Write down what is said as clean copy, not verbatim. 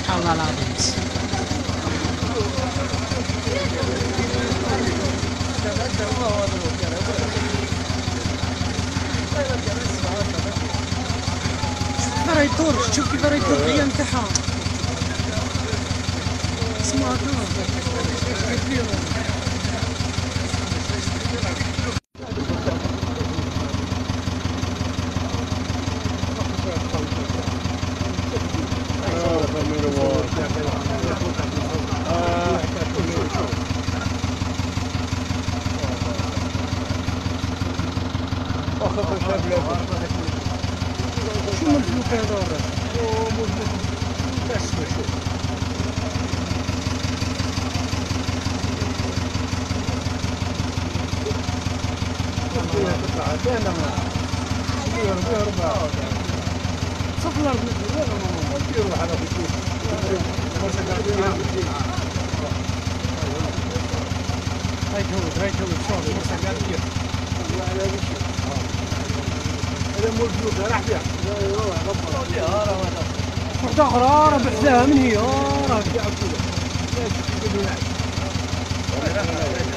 سبحان الله العظيم. كيف راه يدور، شوف كيف راه يدور العيان تاعها. اسمعها شو مفلوك هذا الراجل؟ بس شوف صف الارض هاي تهود شوف المرسى قال كيف هذا مول فلوس راح فيها واحدة أخرى راه بحذاها من هي راه